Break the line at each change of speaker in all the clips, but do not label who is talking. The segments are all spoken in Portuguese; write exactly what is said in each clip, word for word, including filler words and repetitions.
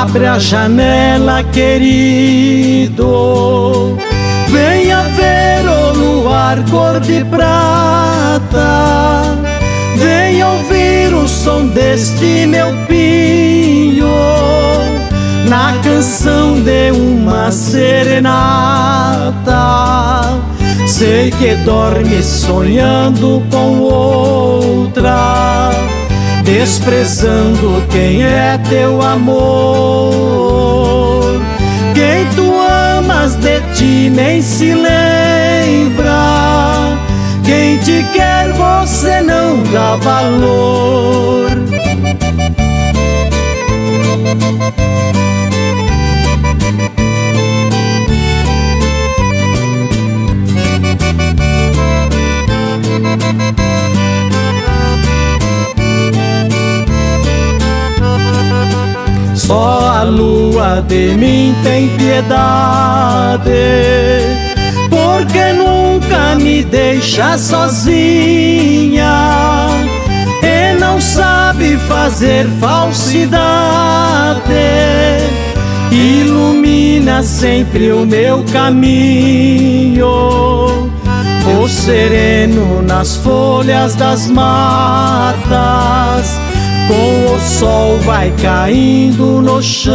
Abre a janela, querido, venha ver o luar cor de prata, venha ouvir o som deste meu pinho, na canção de uma serenata. Sei que dorme sonhando com outra, desprezando quem é teu amor. Quem tu amas de ti nem se lembra, quem te quer você não dá valor. Só a lua de mim tem piedade, porque nunca me deixa sozinha e não sabe fazer falsidade. Ilumina sempre o meu caminho, o sereno nas folhas das matas. Com o sol vai caindo no chão,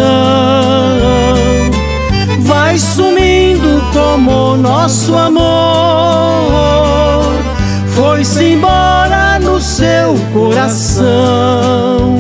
vai sumindo como nosso amor foi-se embora no seu coração.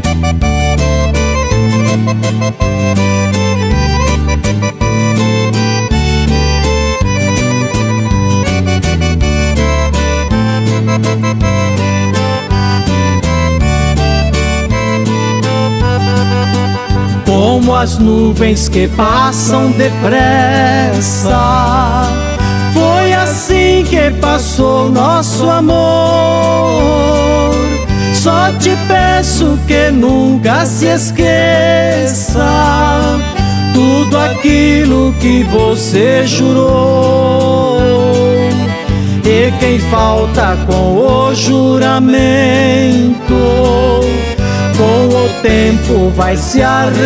Como as nuvens que passam depressa, foi assim que passou nosso amor. Só te peço que nunca se esqueça tudo aquilo que você jurou. E quem falta com o juramento, com o tempo vai se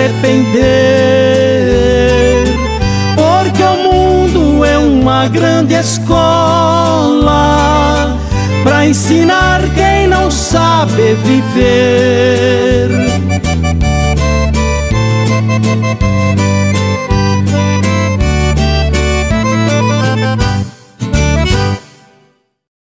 arrepender, porque o mundo é uma grande escola pra ensinar quem não sabe viver.